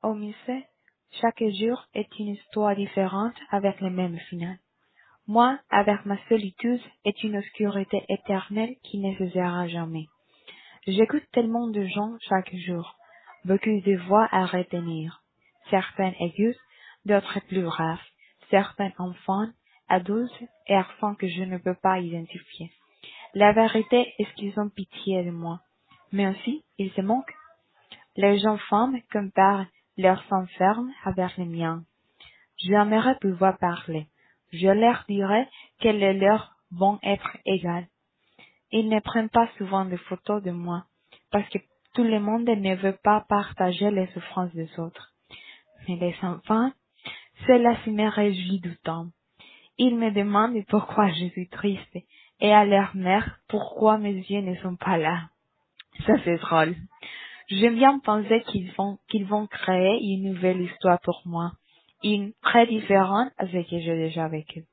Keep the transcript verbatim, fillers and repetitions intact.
Au musée, chaque jour est une histoire différente avec le même final. Moi, avec ma solitude, est une obscurité éternelle qui ne cessera jamais. J'écoute tellement de gens chaque jour, beaucoup de voix à retenir, certaines aiguës, d'autres plus graves, certains enfants, adultes et enfants que je ne peux pas identifier. La vérité est qu'ils ont pitié de moi, mais aussi ils se moquent. Les enfants comparent leurs enfermes avec les miens. J'aimerais pouvoir parler. Je leur dirais que les leurs vont être égales. Ils ne prennent pas souvent de photos de moi, parce que tout le monde ne veut pas partager les souffrances des autres. Mais les enfants, cela se me réjouit du temps. Ils me demandent pourquoi je suis triste, et à leur mère pourquoi mes yeux ne sont pas là. Ça c'est drôle. J'aime bien penser qu'ils vont, qu'ils vont créer une nouvelle histoire pour moi, une très différente à ce que j'ai déjà vécu.